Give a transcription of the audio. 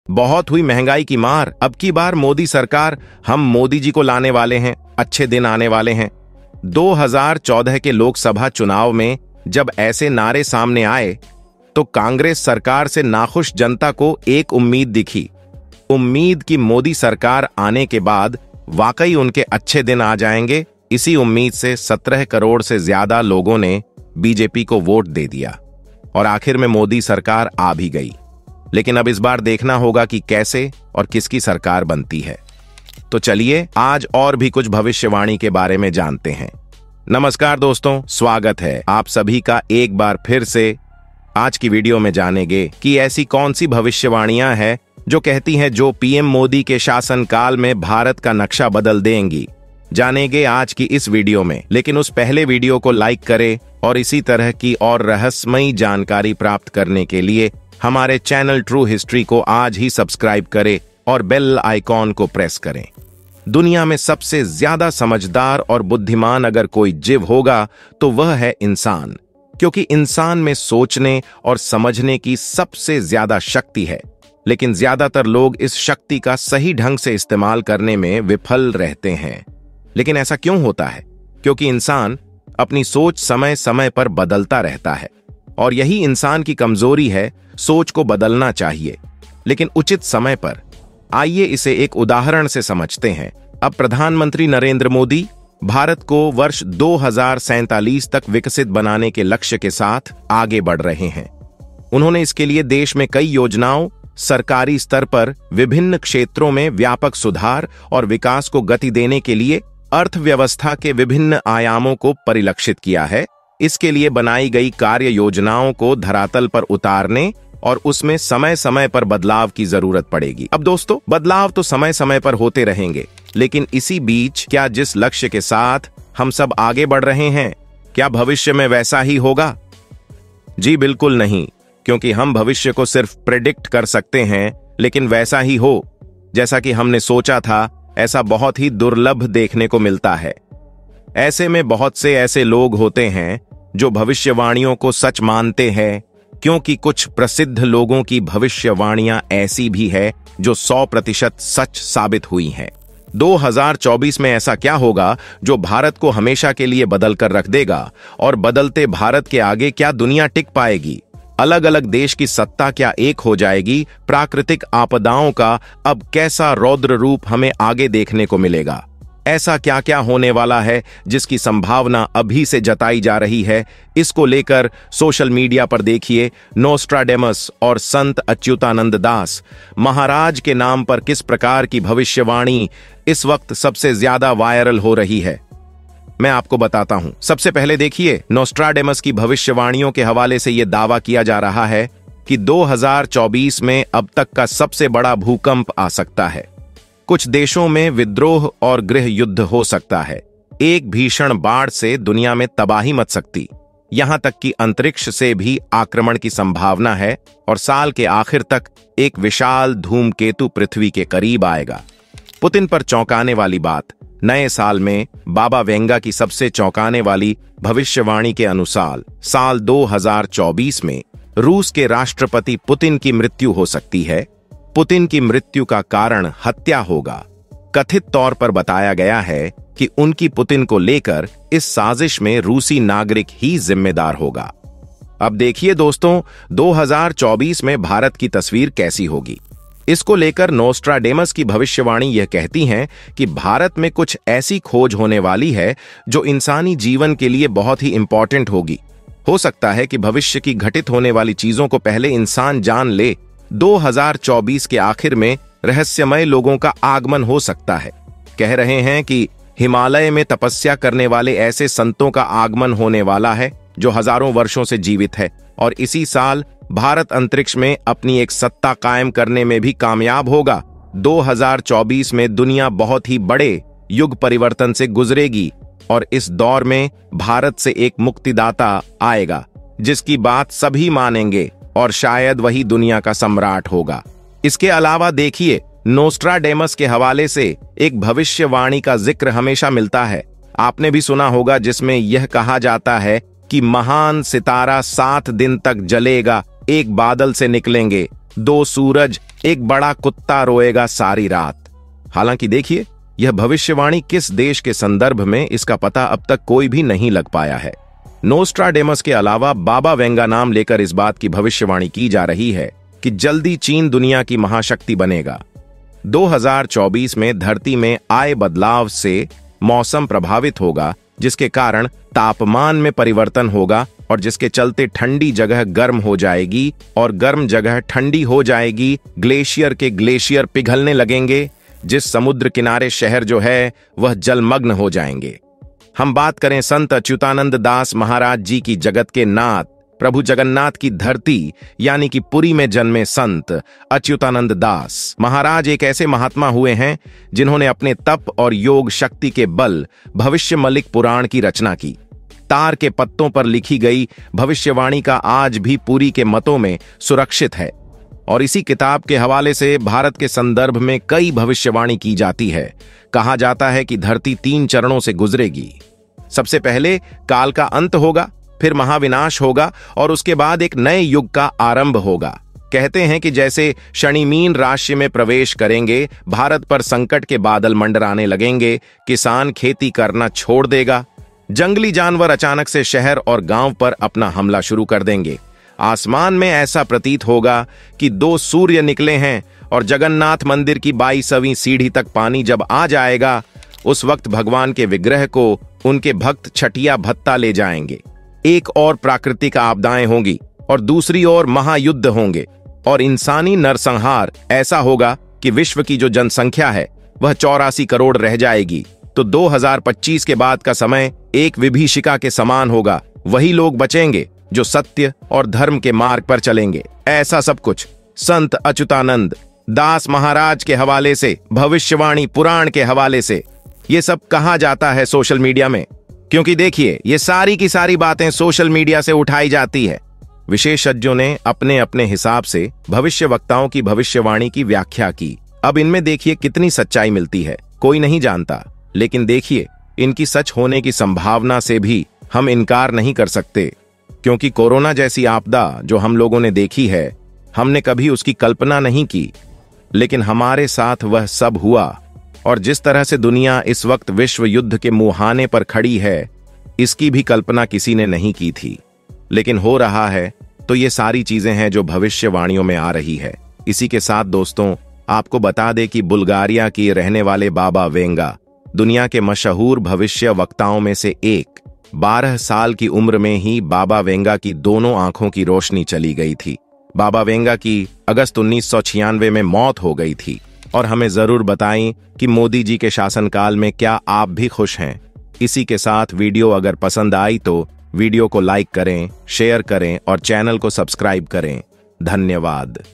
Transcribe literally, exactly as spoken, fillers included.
बहुत हुई महंगाई की मार, अब की बार मोदी सरकार, हम मोदी जी को लाने वाले हैं, अच्छे दिन आने वाले हैं। दो हज़ार चौदह के लोकसभा चुनाव में जब ऐसे नारे सामने आए तो कांग्रेस सरकार से नाखुश जनता को एक उम्मीद दिखी, उम्मीद कि मोदी सरकार आने के बाद वाकई उनके अच्छे दिन आ जाएंगे। इसी उम्मीद से सत्रह करोड़ से ज्यादा लोगों ने बीजेपी को वोट दे दिया और आखिर में मोदी सरकार आ भी गई। लेकिन अब इस बार देखना होगा कि कैसे और किसकी सरकार बनती है। तो चलिए आज और भी कुछ भविष्यवाणी के बारे में जानते हैं। नमस्कार दोस्तों, स्वागत है आप सभी का एक बार फिर से। आज की वीडियो में जानेंगे कि ऐसी कौन सी भविष्यवाणियां हैं जो कहती हैं जो पीएम मोदी के शासनकाल में भारत का नक्शा बदल देंगी। जानेंगे आज की इस वीडियो में, लेकिन उस पहले वीडियो को लाइक करें और इसी तरह की और रहस्यमयी जानकारी प्राप्त करने के लिए हमारे चैनल ट्रू हिस्ट्री को आज ही सब्सक्राइब करें और बेल आइकॉन को प्रेस करें। दुनिया में सबसे ज्यादा समझदार और बुद्धिमान अगर कोई जीव होगा तो वह है इंसान, क्योंकि इंसान में सोचने और समझने की सबसे ज्यादा शक्ति है। लेकिन ज्यादातर लोग इस शक्ति का सही ढंग से इस्तेमाल करने में विफल रहते हैं। लेकिन ऐसा क्यों होता है? क्योंकि इंसान अपनी सोच समय समय पर बदलता रहता है और यही इंसान की कमजोरी है। सोच को बदलना चाहिए, लेकिन उचित समय पर। आइए इसे एक उदाहरण से समझते हैं। अब प्रधानमंत्री नरेंद्र मोदी भारत को वर्ष दो हज़ार सैंतालीस तक विकसित बनाने के लक्ष्य के साथ आगे बढ़ रहे हैं। उन्होंने इसके लिए देश में कई योजनाओं, सरकारी स्तर पर विभिन्न क्षेत्रों में व्यापक सुधार और विकास को गति देने के लिए अर्थव्यवस्था के विभिन्न आयामों को परिलक्षित किया है। इसके लिए बनाई गई कार्य योजनाओं को धरातल पर उतारने और उसमें समय समय पर बदलाव की जरूरत पड़ेगी। अब दोस्तों, बदलाव तो समय समय पर होते रहेंगे, लेकिन इसी बीच क्या जिस लक्ष्य के साथ हम सब आगे बढ़ रहे हैं, क्या भविष्य में वैसा ही होगा? जी बिल्कुल नहीं, क्योंकि हम भविष्य को सिर्फ प्रेडिक्ट कर सकते हैं, लेकिन वैसा ही हो जैसा कि हमने सोचा था, ऐसा बहुत ही दुर्लभ देखने को मिलता है। ऐसे में बहुत से ऐसे लोग होते हैं जो भविष्यवाणियों को सच मानते हैं, क्योंकि कुछ प्रसिद्ध लोगों की भविष्यवाणियां ऐसी भी है जो सौ प्रतिशत सच साबित हुई हैं। दो हज़ार चौबीस में ऐसा क्या होगा जो भारत को हमेशा के लिए बदल कर रख देगा? और बदलते भारत के आगे क्या दुनिया टिक पाएगी? अलग अलग देश की सत्ता क्या एक हो जाएगी? प्राकृतिक आपदाओं का अब कैसा रौद्र रूप हमें आगे देखने को मिलेगा? ऐसा क्या क्या होने वाला है जिसकी संभावना अभी से जताई जा रही है? इसको लेकर सोशल मीडिया पर देखिए नोस्ट्राडेमस और संत अच्युतानंद दास महाराज के नाम पर किस प्रकार की भविष्यवाणी इस वक्त सबसे ज्यादा वायरल हो रही है। मैं आपको बताता हूं। सबसे पहले देखिए, नोस्ट्राडेमस की भविष्यवाणियों के हवाले से यह दावा किया जा रहा है कि दो हज़ार चौबीस में अब तक का सबसे बड़ा भूकंप आ सकता है। कुछ देशों में विद्रोह और गृह युद्ध हो सकता है। एक भीषण बाढ़ से दुनिया में तबाही मच सकती, यहां तक कि अंतरिक्ष से भी आक्रमण की संभावना है। और साल के आखिर तक एक विशाल धूमकेतु पृथ्वी के करीब आएगा। पुतिन पर चौंकाने वाली बात, नए साल में बाबा वेंगा की सबसे चौंकाने वाली भविष्यवाणी के अनुसार साल दो हज़ार चौबीस में रूस के राष्ट्रपति पुतिन की मृत्यु हो सकती है। पुतिन की मृत्यु का कारण हत्या होगा। कथित तौर पर बताया गया है कि उनकी पुतिन को लेकर इस साजिश में रूसी नागरिक ही जिम्मेदार होगा। अब देखिए दोस्तों, दो हज़ार चौबीस में भारत की तस्वीर कैसी होगी। इसको लेकर नोस्ट्राडेमस की भविष्यवाणी यह कहती है कि भारत में कुछ ऐसी खोज होने वाली है जो इंसानी जीवन के लिए बहुत ही इंपॉर्टेंट होगी। हो सकता है कि भविष्य की घटित होने वाली चीजों को पहले इंसान जान ले। दो हज़ार चौबीस के आखिर में रहस्यमय लोगों का आगमन हो सकता है। कह रहे हैं कि हिमालय में तपस्या करने वाले ऐसे संतों का आगमन होने वाला है जो हजारों वर्षों से जीवित है। और इसी साल भारत अंतरिक्ष में अपनी एक सत्ता कायम करने में भी कामयाब होगा। दो हज़ार चौबीस में दुनिया बहुत ही बड़े युग परिवर्तन से गुजरेगी और इस दौर में भारत से एक मुक्तिदाता आएगा जिसकी बात सभी मानेंगे और शायद वही दुनिया का सम्राट होगा। इसके अलावा देखिए, नोस्ट्राडेमस के हवाले से एक भविष्यवाणी का जिक्र हमेशा मिलता है। आपने भी सुना होगा जिसमें यह कहा जाता है कि महान सितारा सात दिन तक जलेगा, एक बादल से निकलेंगे दो सूरज, एक बड़ा कुत्ता रोएगा सारी रात। हालांकि देखिए, यह भविष्यवाणी किस देश के संदर्भ में, इसका पता अब तक कोई भी नहीं लग पाया है। नोस्ट्राडेमस के अलावा बाबा वेंगा नाम लेकर इस बात की भविष्यवाणी की जा रही है कि जल्दी चीन दुनिया की महाशक्ति बनेगा। दो हज़ार चौबीस में धरती में आए बदलाव से मौसम प्रभावित होगा, जिसके कारण तापमान में परिवर्तन होगा और जिसके चलते ठंडी जगह गर्म हो जाएगी और गर्म जगह ठंडी हो जाएगी। ग्लेशियर के ग्लेशियर पिघलने लगेंगे, जिस समुद्र किनारे शहर जो है वह जलमग्न हो जाएंगे। हम बात करें संत अच्युतानंद दास महाराज जी की, जगत के नाथ प्रभु जगन्नाथ की धरती यानी कि पुरी में जन्मे संत अच्युतानंद दास महाराज एक ऐसे महात्मा हुए हैं जिन्होंने अपने तप और योग शक्ति के बल भविष्य मलिक पुराण की रचना की। तार के पत्तों पर लिखी गई भविष्यवाणी का आज भी पुरी के मतों में सुरक्षित है और इसी किताब के हवाले से भारत के संदर्भ में कई भविष्यवाणी की जाती है। कहा जाता है कि धरती तीन चरणों से गुजरेगी। सबसे पहले काल का अंत होगा, फिर महाविनाश होगा और उसके बाद एक नए युग का आरंभ होगा। कहते हैं कि जैसे शनि मीन राशि में प्रवेश करेंगे, भारत पर संकट के बादल मंडराने लगेंगे, किसान खेती करना छोड़ देगा, जंगली जानवर अचानक से शहर और गांव पर अपना हमला शुरू कर देंगे। आसमान में ऐसा प्रतीत होगा कि दो सूर्य निकले हैं और जगन्नाथ मंदिर की बाईसवीं सीढ़ी तक पानी जब आ जाएगा, उस वक्त भगवान के विग्रह को उनके भक्त छठिया भत्ता ले जाएंगे। एक और प्राकृतिक आपदाएं होंगी और दूसरी ओर महायुद्ध होंगे और इंसानी नरसंहार ऐसा होगा कि विश्व की जो जनसंख्या है वह चौरासी करोड़ रह जाएगी। तो दो हज़ार पच्चीस के बाद का समय एक विभीषिका के समान होगा। वही लोग बचेंगे जो सत्य और धर्म के मार्ग पर चलेंगे। ऐसा सब कुछ संत अच्युतानंद दास महाराज के हवाले से, भविष्यवाणी पुराण के हवाले से ये सब कहा जाता है सोशल मीडिया में। क्योंकि देखिए, ये सारी की सारी बातें सोशल मीडिया से उठाई जाती है। विशेषज्ञों ने अपने अपने हिसाब से भविष्य वक्ताओं की भविष्यवाणी की व्याख्या की। अब इनमें देखिए कितनी सच्चाई मिलती है, कोई नहीं जानता। लेकिन देखिए, इनकी सच होने की संभावना से भी हम इनकार नहीं कर सकते, क्योंकि कोरोना जैसी आपदा जो हम लोगों ने देखी है, हमने कभी उसकी कल्पना नहीं की, लेकिन हमारे साथ वह सब हुआ। और जिस तरह से दुनिया इस वक्त विश्व युद्ध के मुहाने पर खड़ी है, इसकी भी कल्पना किसी ने नहीं की थी, लेकिन हो रहा है। तो ये सारी चीजें हैं जो भविष्यवाणियों में आ रही है। इसी के साथ दोस्तों, आपको बता दें कि बुल्गारिया के रहने वाले बाबा वेंगा दुनिया के मशहूर भविष्य वक्ताओं में से एक। बारह साल की उम्र में ही बाबा वेंगा की दोनों आंखों की रोशनी चली गई थी। बाबा वेंगा की अगस्त उन्नीस सौ छियानवे में मौत हो गई थी। और हमें जरूर बताएं कि मोदी जी के शासनकाल में क्या आप भी खुश हैं। इसी के साथ वीडियो अगर पसंद आई तो वीडियो को लाइक करें, शेयर करें और चैनल को सब्सक्राइब करें। धन्यवाद।